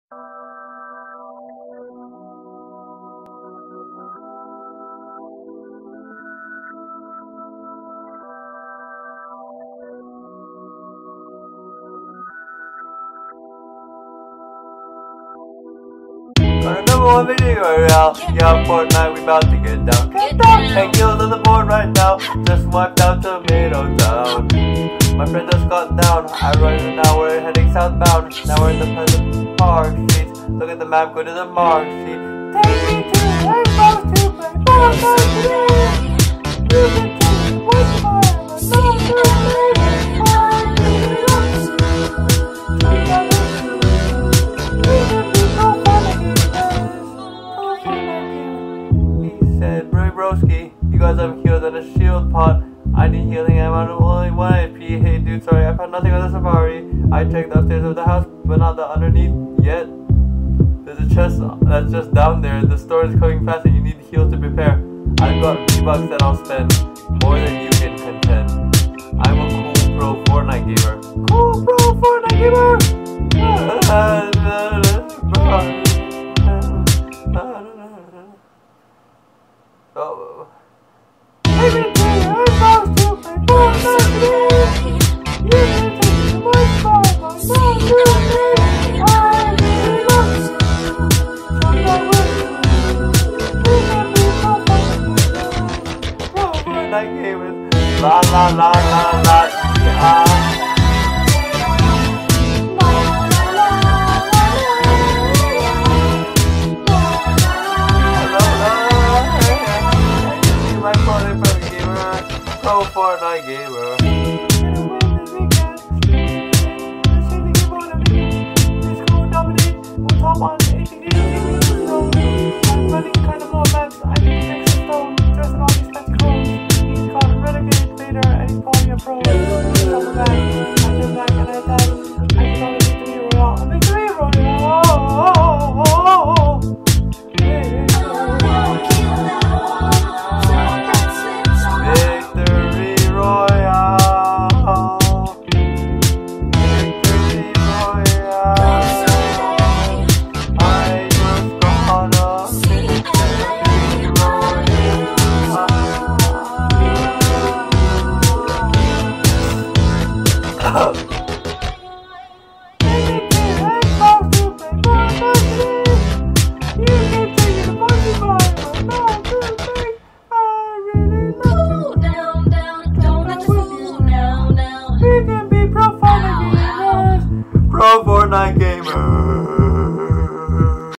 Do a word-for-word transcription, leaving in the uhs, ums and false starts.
On a number one video around, yeah, Fortnite, we about to get down. Get down! And kills on the board right now. Just wiped out Tomato Town. My friend just got down. I run and now we're heading southbound. Now we're in the Pleasant Park streets. Look at the map, go to the mark sheet. Take me to the rainbow to play Fortnite today. You can take me with my you guys have healed on a shield pot. I need healing, I'm on only one A P. Hey dude, sorry, I found nothing on the safari. I checked the upstairs of the house, but not the underneath yet. There's a chest that's just down there. The store is coming fast and you need heals to prepare. I've got V-Bucks that I'll spend, more than you can contend. I'm a cool pro Fortnite gamer. Cool pro Fortnite gamer! Oh. La la la la la yeah. Pro Fortnite gamer. Top on anything I'm running kind of more events. I need to make some stone, dress in all these fancy clothes. He's called Renegade Vader and he's calling me a pro. He's coming back. I turn back and I attack. I just want to victory royale. A victory royale. Oh, oh, oh, oh, oh. Pro Fortnite gamer.